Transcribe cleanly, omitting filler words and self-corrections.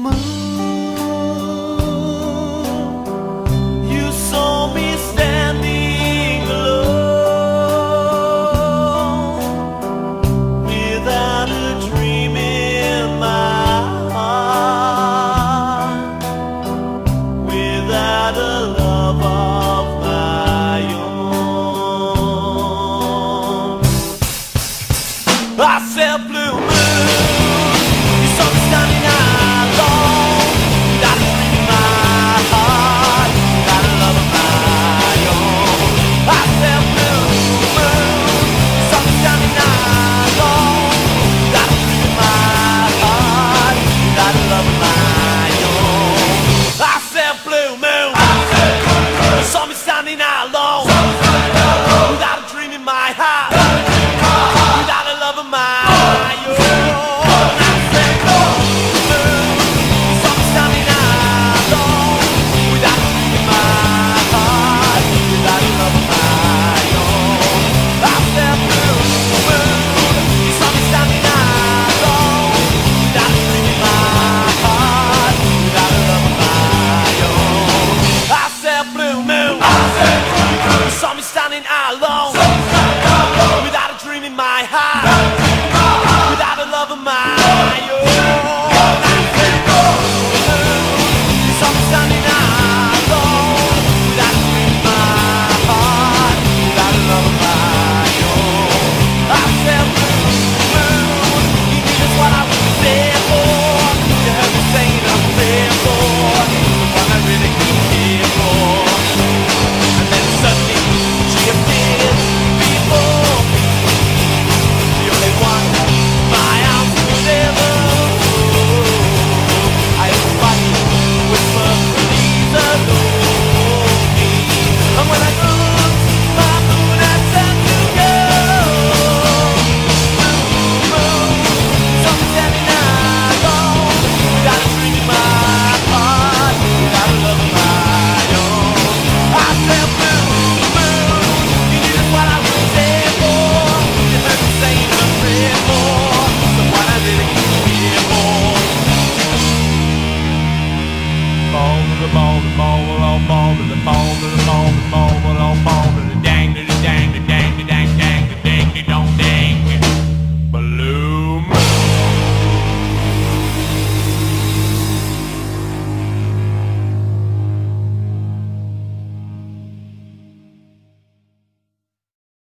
You saw me standing alone, without a dream in my heart, without a love of my own. I said, blue moon, you saw me standing alone, without a dream in my heart, without a love of my own. I said, blue moon, you saw me standing alone, without a dream in my heart, without a love of my own. I said, blue moon, you saw me standing alone, without a dream in my heart, without a love of my own. Saw me standing alone, without a dream in my heart, without a love of my own.